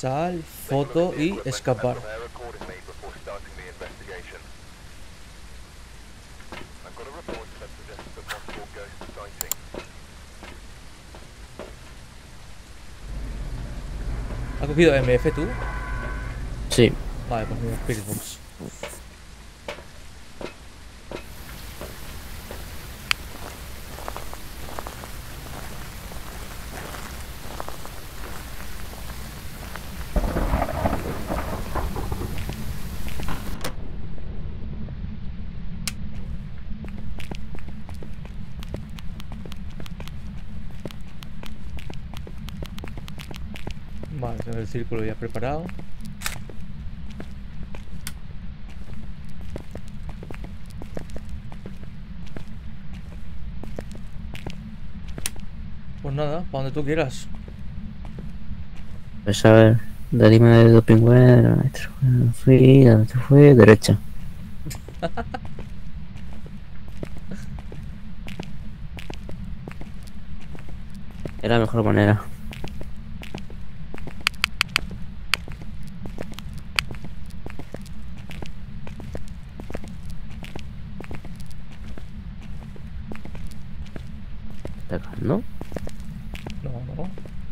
Sal, foto y escapar. ¿Has cogido MF tú? Sí. Vale, pues mira, Spirit Box. Vale, tengo el círculo ya preparado. Pues nada, para donde tú quieras. Pues a ver, de línea de dopingware, fui, a donde fue, derecha. Es la mejor manera. ¿Está acá, no? No, no.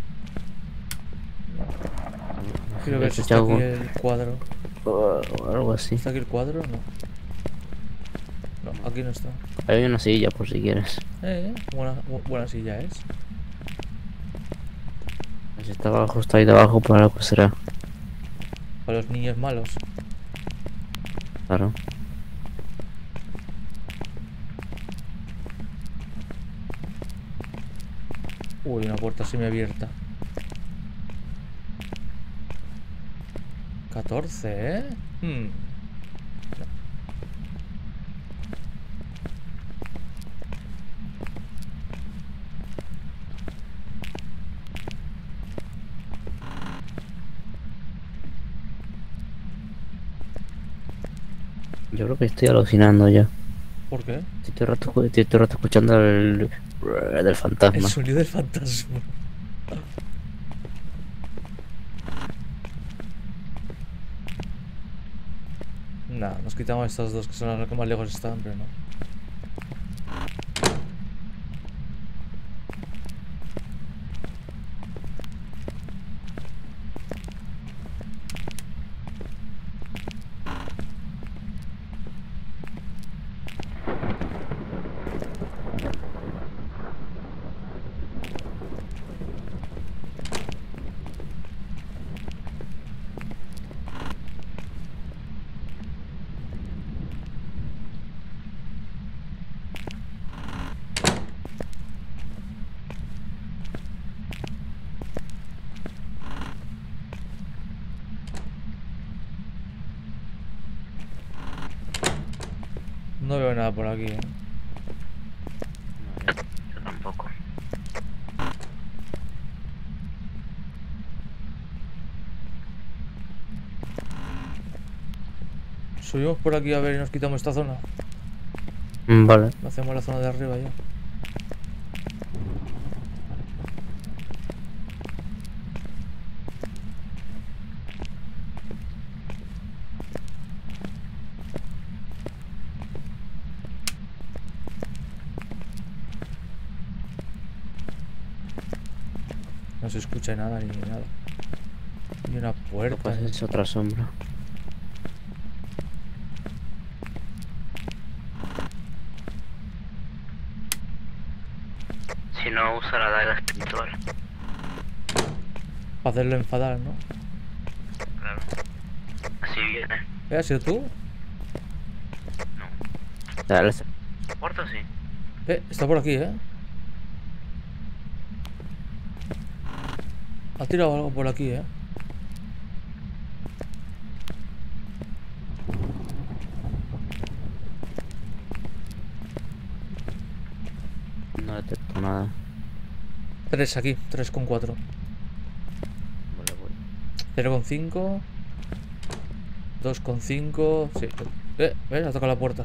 Quiero He ver si está escuchado aquí el cuadro. o algo así. ¿Está aquí el cuadro? No. No, aquí no está. Hay una silla por si quieres. Buena silla es. Si estaba justo ahí debajo, por algo será. Para los niños malos. Claro. Uy, una puerta semiabierta. 14, ¿eh? Yo creo que estoy alucinando ya. ¿Por qué? Estoy todo el rato escuchando el del El fantasma. sonido del fantasma. Nah, nos quitamos estas dos que son las que más lejos están, pero no. No veo nada por aquí, ¿eh? No, yo tampoco. Subimos por aquí a ver y nos quitamos esta zona. Vale. Hacemos la zona de arriba ya. No se escucha nada ni nada. Y una puerta. Pues es otra sombra. Si no, usa la daga espiritual. Para hacerlo enfadar, ¿no? Claro. Así viene. ¿Has sido tú? No. Dale, ¿la puerta sí? Está por aquí, ¿eh? Ha tirado algo por aquí, ¿eh? No detecto nada. 3 aquí, 3,4. Vale, voy. 0,5. 2,5. Sí. ¿Ves? Ha tocado la puerta.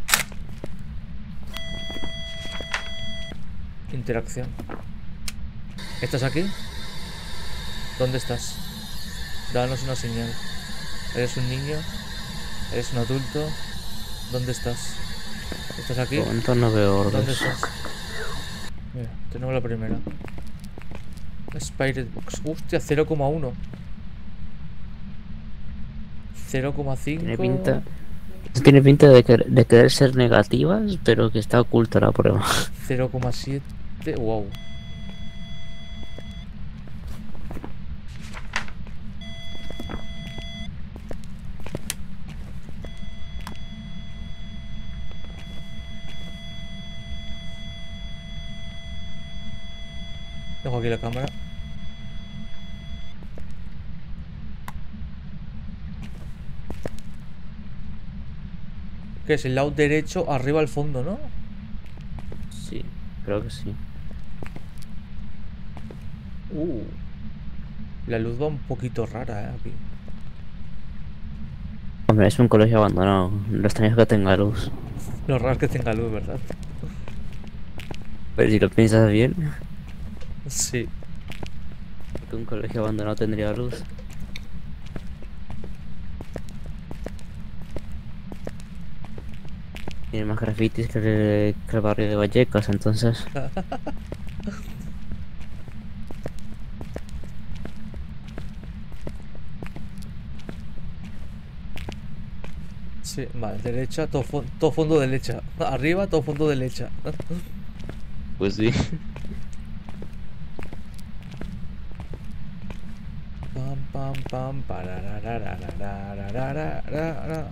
Interacción. ¿Estás aquí? ¿Dónde estás? Danos una señal. ¿Eres un niño? ¿Eres un adulto? ¿Dónde estás? ¿Estás aquí? De momento no veo ¿Dónde orbes. estás? Mira, tenemos la primera. Spirit Box. Hostia, 0,1. 0,5. Tiene pinta. Tiene pinta de querer ser negativas, pero que está oculta la prueba. 0,7. Wow. Dejo aquí la cámara. ¿Qué es? El lado derecho arriba al fondo, ¿no? Sí, creo que sí. La luz va un poquito rara, aquí. Hombre, es un colegio abandonado. Lo extraño es que tenga luz. Lo raro es que tenga luz, ¿verdad? Pero si lo piensas bien, Sí. que un colegio abandonado tendría luz. Tiene más grafitis que el barrio de Vallecas, entonces. Sí, vale, derecha, todo fondo derecha. Arriba, todo fondo derecha. Pues sí. Pam, pam, pam, parararararararararara.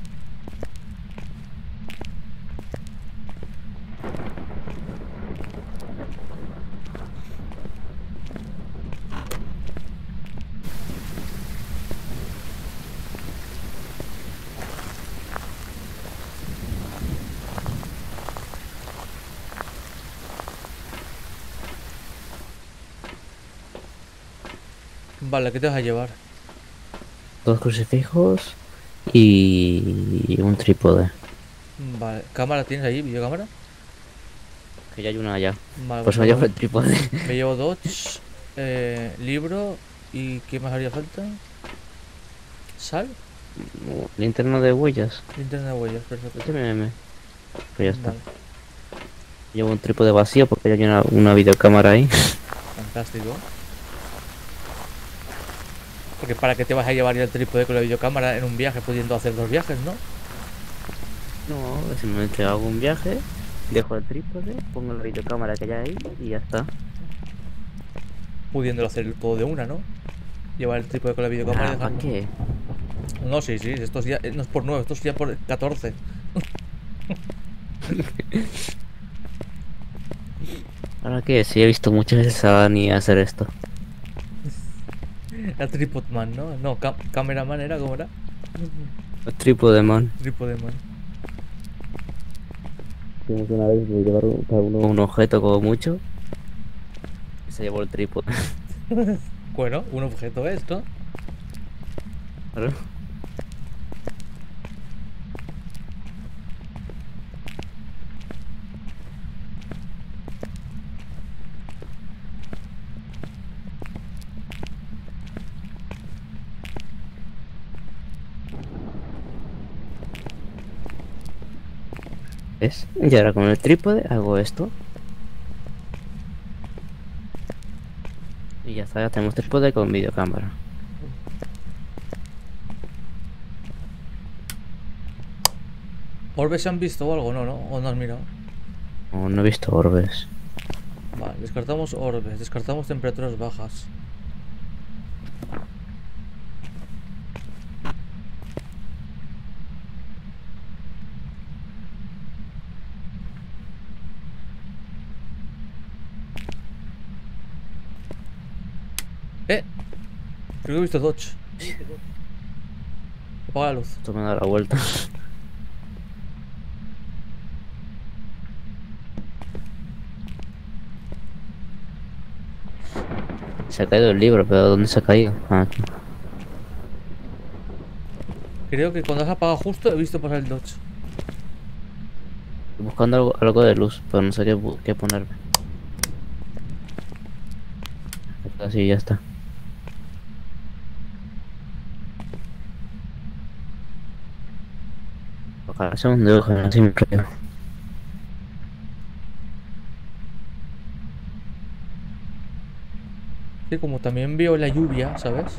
Vale, ¿qué te vas a llevar? Dos crucifijos y un trípode. Vale, ¿cámara tienes ahí? ¿Videocámara? Que ya hay una allá. Vale, Pues pues me llevo el trípode. me llevo Dodge, libro y ¿qué más haría falta? ¿Sal? Linterna de huellas. Linterna de huellas, perfecto. Pues ya está. Vale, Llevo un trípode vacío porque ya hay una videocámara ahí. fantástico. Porque para qué te vas a llevar ya el trípode con la videocámara en un viaje pudiendo hacer dos viajes, ¿no? No, simplemente hago un viaje, dejo el trípode, pongo la videocámara que hay ahí y ya está. Pudiéndolo hacer todo de una, ¿no? Llevar el trípode con la videocámara y ¿Para dejarlo. qué? No, sí, sí, esto ya no es por 9, esto es ya por 14. ¿Para qué? Si he visto muchas veces a Dani hacer esto. Era Tripodman, ¿no? No, cameraman era, ¿cómo era? El trípode, man. Tripodeman. Tuvimos una vez de llevar cada uno un objeto como mucho. Y se llevó el trípode. Bueno, un objeto es, ¿no? Claro. ¿Ves? Y ahora con el trípode hago esto. Y ya está, ya tenemos trípode con videocámara. ¿Orbes se han visto o algo? No, ¿no? ¿O no has mirado? No, no he visto orbes. Vale, descartamos orbes, descartamos temperaturas bajas. Creo que he visto Dodge. Apaga la luz. Esto me da la vuelta. Se ha caído el libro, pero ¿dónde se ha caído? Ah, aquí. Creo que cuando has apagado justo he visto pasar el Dodge. Estoy buscando algo de luz, pero no sé qué ponerme. Así ya está. Ojalá sea un dibujo, así me creo. Sí, como también veo la lluvia, ¿sabes?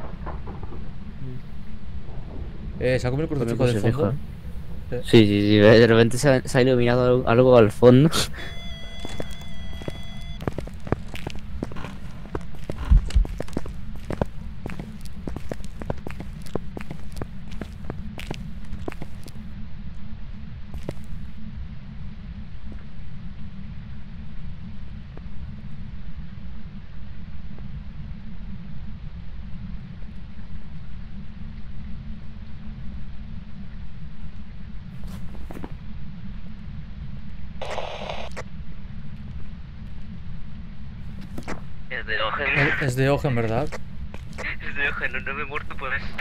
¿Se ha comido el También crucifijo pues de se fijo, fondo? ¿eh? Sí. Sí, sí, sí, de repente se ha iluminado algo al fondo. Es de Ogen. Es de hoja, en verdad. Es de Ogen, no me he muerto por eso.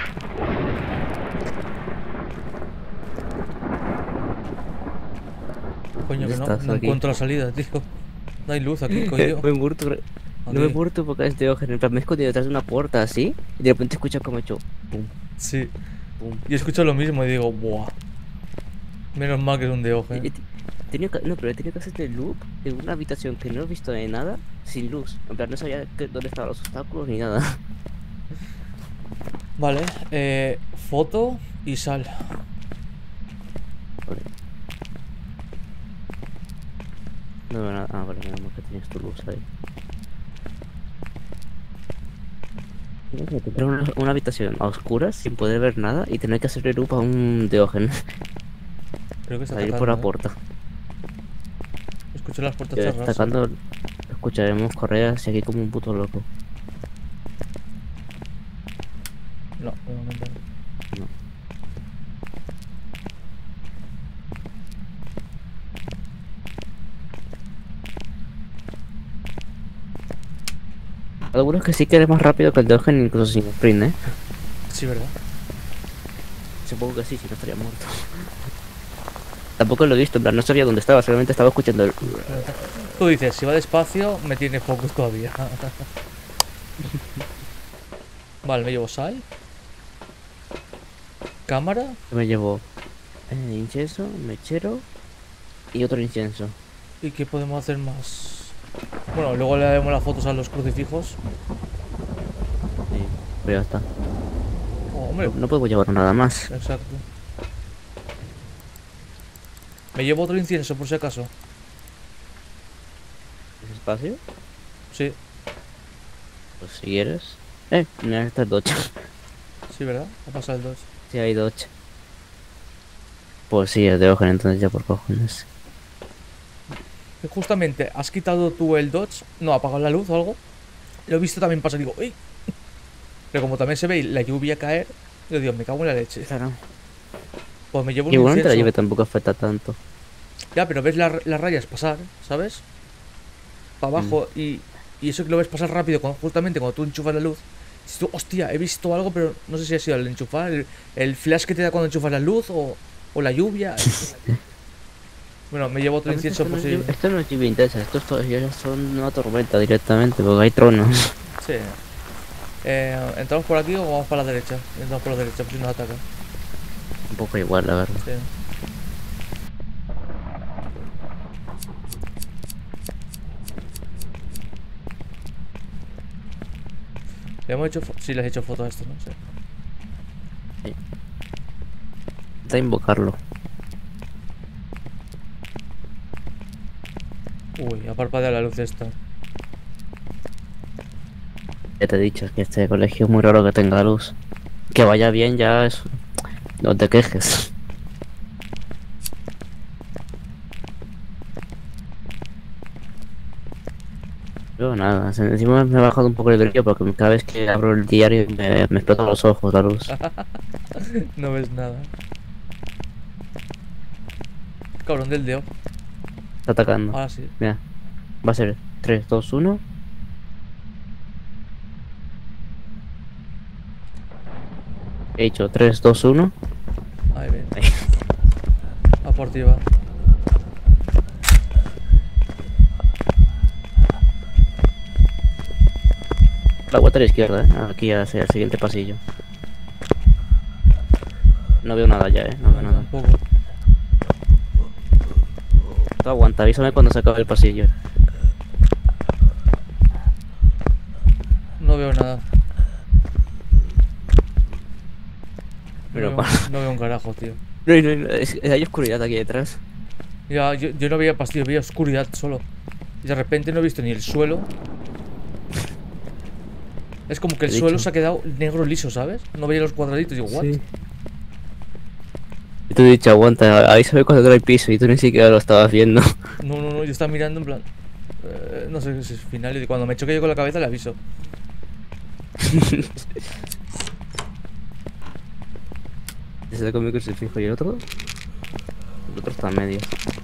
Coño, ¿Dónde que no, estás no aquí? encuentro la salida, tío. No hay luz aquí, coño. Me he muerto, no me he Aquí. muerto porque es de Ogen. En plan, me he escondido detrás de una puerta así. Y de repente escucho como he hecho pum, Sí. pum. Y escucho lo mismo y digo, buah. Menos mal que es un de hoja. No, pero he tenido que hacer el loop en una habitación que no he visto de nada, sin luz. En plan, no sabía dónde estaban los obstáculos ni nada. Vale, foto y sal. Vale. No veo nada. Ah, vale, menos mal que tienes tu luz ahí. Tienes que tener una habitación a oscuras sin poder ver nada y tener que hacer el loop a un Diógenes Creo que está para ir por la atacando, puerta. Escucho las puertas Yo cerrarse. destacando, escucharemos correas y aquí como un puto loco. No, de momento no. No. Algunos que sí que eres más rápido que el Diógenes incluso sin sprint, ¿eh? Sí, ¿verdad? Supongo que sí, si no estaría muerto. Tampoco lo he visto, en plan, no sabía dónde estaba, solamente estaba escuchando el... Tú dices, si va despacio, me tiene focus todavía. Vale, me llevo sal. Cámara. Me llevó incienso, mechero y otro incienso. ¿Y qué podemos hacer más? Bueno, luego le daremos las fotos a los crucifijos. Sí, pero ya está. Oh, hombre, No puedo llevar nada más. exacto. Me llevo otro incienso por si acaso. ¿Es espacio? Sí, Pues si quieres. Mira, esta es Dodge. sí, ¿verdad? Ha pasado el 2. Sí, hay Dodge. Pues sí, es de Ogen, entonces ya por cojones. Justamente, ¿has quitado tú el dodge? No, ¿ha apagado la luz o algo? Lo he visto también pasar y digo, ¡uy! Pero como también se ve la lluvia caer, yo digo, me cago en la leche. Claro. Pues me llevo un Igualmente la incienso. lluvia tampoco afecta tanto. Ya, pero ves las rayas pasar, ¿sabes? Para abajo y eso que lo ves pasar rápido justamente cuando tú enchufas la luz. Dices tú, hostia, he visto algo, pero no sé si ha sido el enchufar, el flash que te da cuando enchufas la luz o la lluvia. Bueno, me llevo otro Realmente incienso por si... esto no es lluvia intensa, estos ya son una tormenta directamente, porque hay tronos. Sí. ¿Entramos por aquí o vamos para la derecha? Entramos por la derecha, por si nos atacan. Un poco igual, la verdad. Sí. Le hemos hecho... Sí, les he hecho fotos a esto, ¿no? Sí. Intenta invocarlo. Uy, ha parpadeado la luz esta. Ya te he dicho, es que este colegio es muy raro que tenga luz. Que vaya bien ya es... No te quejes. Yo nada, encima me ha bajado un poco el brillo porque cada vez que abro el diario me explotan los ojos la luz. No ves nada. Cabrón del dedo. Está atacando. Ahora sí. Mira, va a ser 3, 2, 1. He hecho 3, 2, 1. Ahí ven. A por ti va. La vuelta a la izquierda, aquí hacia el siguiente pasillo. No veo nada ya, no veo No, nada. tampoco. Tú aguanta, avísame cuando se acabe el pasillo. No veo nada. No Pero veo, no veo un carajo, tío. no, hay oscuridad aquí detrás. Ya, yo no veía pastillo, veía oscuridad solo. Y de repente no he visto ni el suelo. Es como que el He suelo dicho. se ha quedado negro liso, ¿sabes? No veía los cuadraditos. Digo, ¿what? Sí. Y tú he dicho, aguanta, avísame cuando acabe el piso y tú ni siquiera lo estabas viendo. No, yo estaba mirando en plan. No sé si es final. Y cuando me choque yo con la cabeza le aviso. ¿Se conmigo el crucifijo y el otro? El otro está a medio.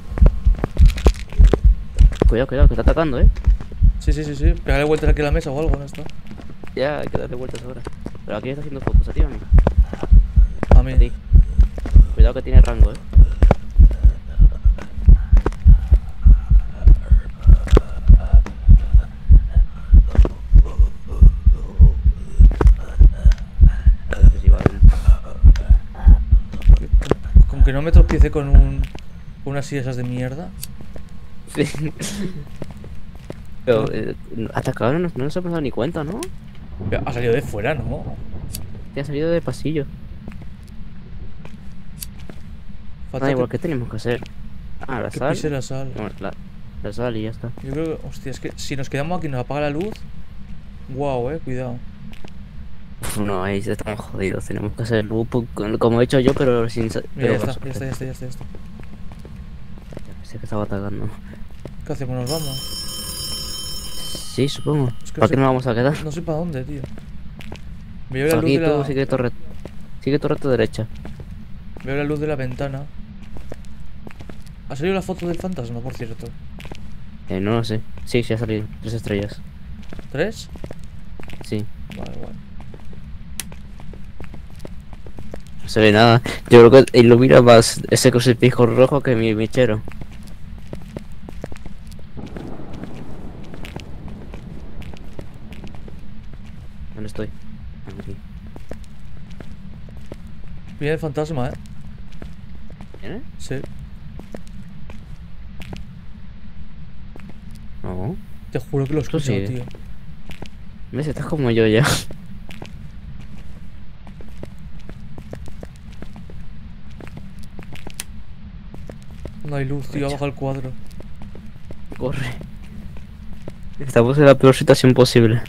Cuidado, que está atacando, Sí. Pégale vueltas aquí a la mesa o algo, no está. Ya, hay que darle vueltas ahora. Pero aquí está haciendo focus, a ti o a mí. A A mí. ti. Cuidado que tiene rango, A ver si va bien. Con que no me tropiece con unas sillas esas de mierda. Sí. Pero, No- atacado no nos hemos dado ni cuenta, ¿no? Ha salido de fuera, ¿no? Te ha salido de pasillo. Falta Ah, igual, que, ¿qué tenemos que hacer? Ah, la que sal. pise la sal. Bueno, la sal y ya está. Yo creo que, hostia, es que si nos quedamos aquí y nos apaga la luz. Guau, cuidado. Uf, no, ahí estamos jodidos. Tenemos que hacer loop como he hecho yo, pero sin. Mira, Pero ya con está, ya está, suerte. ya está, ya está, ya está. Ya pensé que estaba atacando. ¿Qué hacemos? ¿Nos vamos? Sí, supongo. Es que no ¿Para sé, qué nos vamos a quedar? no sé para dónde, tío. Veo la luz Aquí de tú la. sigue torre a tu derecha. Veo la luz de la ventana. ¿Ha salido la foto del fantasma, por cierto? No lo sé. Sí, ha salido. 3 estrellas. ¿Tres? Sí. Vale. No se ve nada. Yo creo que ilumina más ese crucifijo rojo que mi mechero. ¿Dónde estoy? Aquí. Viene el fantasma, ¿Viene? Sí. No. Te juro que lo he Eso escuchado, sigue. tío. ¿Ves? Estás como yo ya. No hay luz, tío. Echa. Baja el cuadro. Corre. Estamos en la peor situación posible.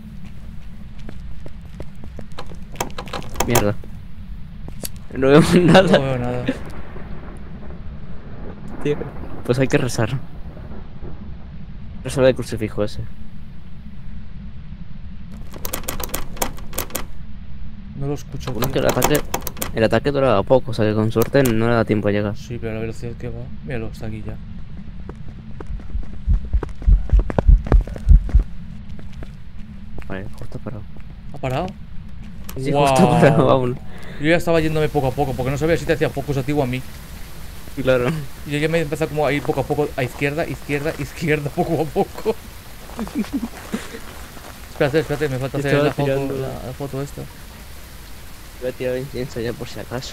Mierda. No vemos No nada, veo nada. tío. Pues hay que rezar. Rezar el crucifijo ese. No lo escucho, Bueno, es tío. que el ataque duraba poco, o sea que con suerte no le da tiempo a llegar. Sí, pero a la velocidad que va. Míralo, está aquí ya. Vale, justo parado. ¿Ha parado? Sí, ¡Guau! justo parado, vámonos. Yo ya estaba yéndome poco a poco, porque no sabía si te hacía focus a ti o a mí. Claro. Y yo ya me empezado como a ir poco a poco, a izquierda, poco a poco. Espérate, me falta hacer Estaba la foto, tirando. la foto esta. Voy a tirar incienso ya por si acaso.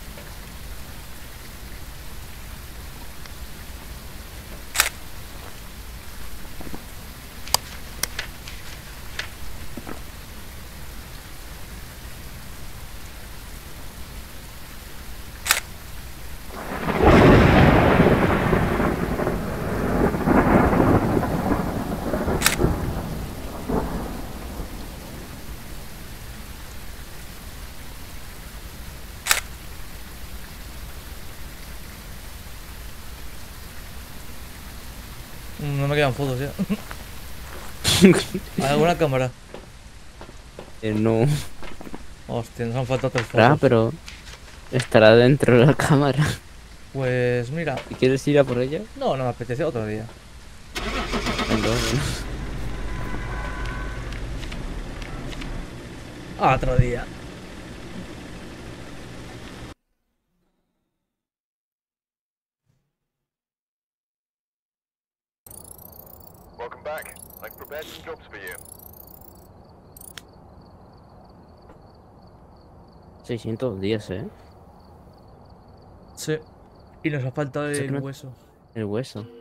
No me quedan fotos ya. ¿Hay alguna cámara? No. Hostia, nos han faltado 3 Ah, fotos. pero estará dentro de la cámara. Pues mira. ¿Y quieres ir a por ella? No me apetece otro día. Venga, Otro día. Welcome back. I've prepared some jobs for you. 610, Sí. Y nos ha faltado Sé que el no- hueso. El hueso.